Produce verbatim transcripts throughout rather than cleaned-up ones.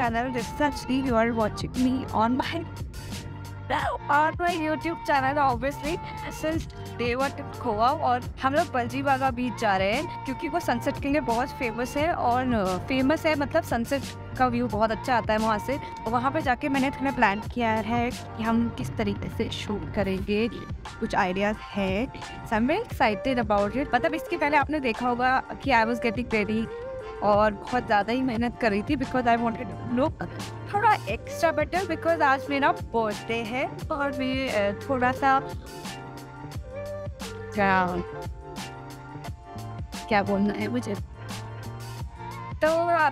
channel. This is actually you are watching me on my on my YouTube channel obviously since day one to Goa. और हम लोग bulgy बागा बीच जा रहे हैं क्योंकि वो सनसेट के लिए बहुत फेमस है और फेमस है मतलब सनसेट का व्यू बहुत अच्छा आता है वहाँ से। और वहाँ पे जाके मैंने थोड़ा प्लान किया है कि हम किस तरीके से शूट करेंगे, कुछ आइडियाज़ है। So I am very excited about it. मतलब इसके पहले आपने देखा होगा कि आई वाज गेटिंग रेडी और बहुत ज़्यादा ही मेहनत कर रही थी because I wanted to look थोड़ा एक्स्ट्रा बेटर बिकॉज आज मेरा बर्थडे है और मैं थोड़ा सा क्या क्या बोलना है मुझे, तो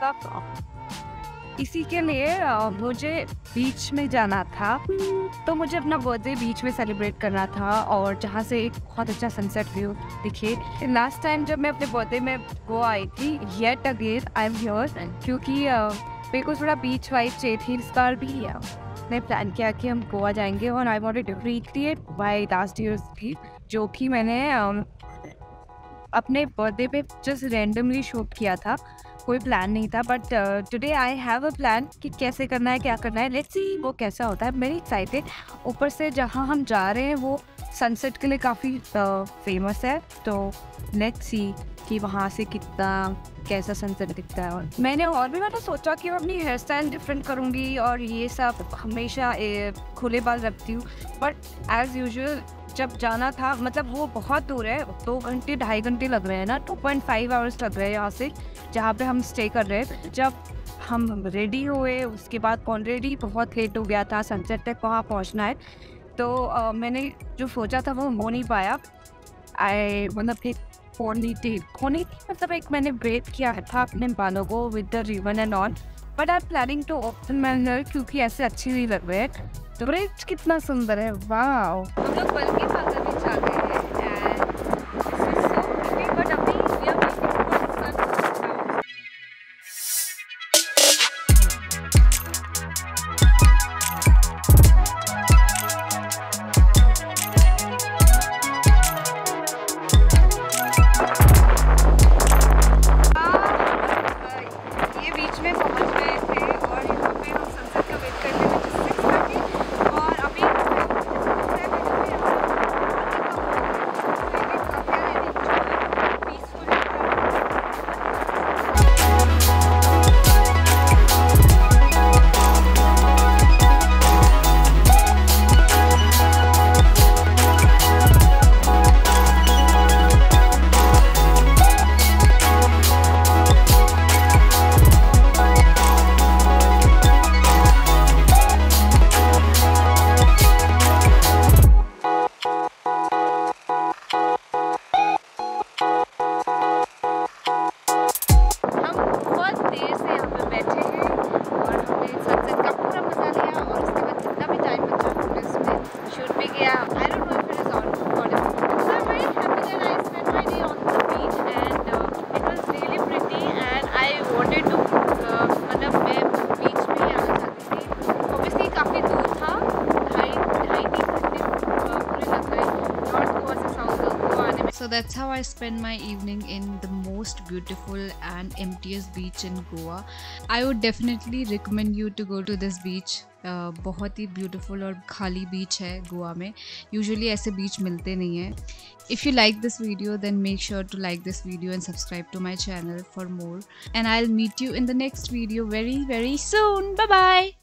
इसी के लिए मुझे बीच में जाना था। तो मुझे अपना बर्थडे बीच में सेलिब्रेट करना था और जहाँ से एक बहुत अच्छा सनसेट व्यू दिखे। लास्ट टाइम जब मैं अपने बर्थडे में गोवा आई थी, yet again I am here क्योंकि मेरे को थोड़ा बीच वाइब चाहिए थी। इस बार भी मैंने प्लान किया कि हम गोवा जाएंगे और I wanted to recreate my last years भी, जो कि मैंने अपने बर्थडे पे जस्ट रैंडमली शूट किया था, कोई प्लान नहीं था। But today I have a plan कि कैसे करना है, क्या करना है, लेट्स सी वो कैसा होता है। मेरी एक्साइटेड। ऊपर से जहाँ हम जा रहे हैं वो सनसेट के लिए काफ़ी फेमस है, तो लेट्स सी कि वहाँ से कितना कैसा सनसेट दिखता है। और मैंने और भी मैंने सोचा कि मैं अपनी हेयर स्टाइल डिफरेंट करूँगी और ये सब हमेशा खुले बाल रखती हूँ, बट एज़ यूजुअल जब जाना था, मतलब वो बहुत दूर है, दो घंटे ढाई घंटे लग रहे हैं ना, टू पॉइंट फाइव आवर्स लग रहे हैं यहाँ से जहाँ पे हम स्टे कर रहे हैं। जब हम रेडी हुए उसके बाद ऑलरेडी बहुत लेट हो गया था, सनसेट तक वहाँ पहुँचना है, तो uh, मैंने जो सोचा था वो हो नहीं पाया। आई मतलब एक फोनी थी फोनी थी मतलब एक मैंने ब्रेक किया था अपने बालों को with the ribbon and all, but I am planning to open my hair क्योंकि ऐसे अच्छी नहीं लग रहे हैं। तो ब्रेक कितना सुंदर है, वाओ। हम लोग बल्कि बागा बीच आ गए हैं and this is so pretty, but अभी we are waiting for sun. ये बीच में पहुंच गए थे और यहाँ पे हम सनसेट का वेट करते हुए So that's how I spend my evening in the most beautiful and emptiest beach in Goa. I would definitely recommend you to go to this beach. uh, बहुत ही beautiful और खाली beach है गोवा में, usually ऐसे beach मिलते नहीं हैं। If you like this video then make sure to like this video and subscribe to my channel for more, and I'll meet you in the next video very very soon. Bye bye.